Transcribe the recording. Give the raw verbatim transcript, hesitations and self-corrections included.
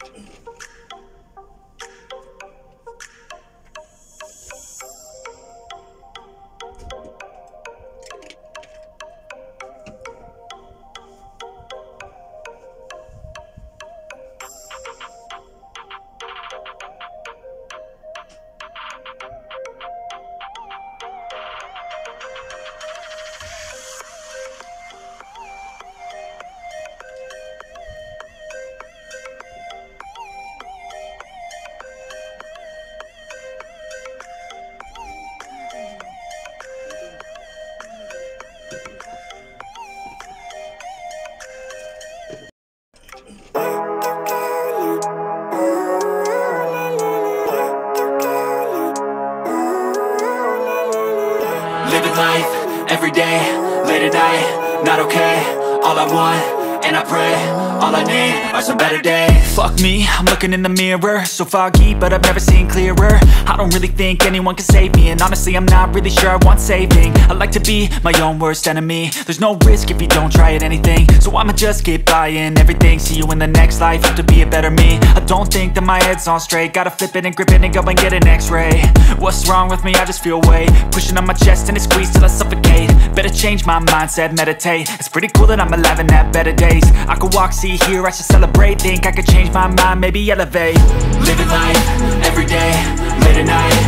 Living life, everyday, late at night, not okay. All I want, and I pray, all I need are some better days. Fuck me, I'm looking in the mirror, so foggy, but I've never seen clearer. I don't really think anyone can save me, and honestly I'm not really sure I want saving. I like to be my own worst enemy. There's no risk if you don't try at anything, so I'ma just keep buying everything. See you in the next life, have to be a better me. I don't think that my head's on straight, gotta flip it and grip it and go and get an x-ray. What's wrong with me? I just feel weight pushing on my chest and it squeezes till I suffocate. Better change my mindset, meditate. It's pretty cool that I'm alive and have better days. I could walk, see, hear, I should celebrate. Think I could change my mind, maybe elevate. Living life, everyday, late at night,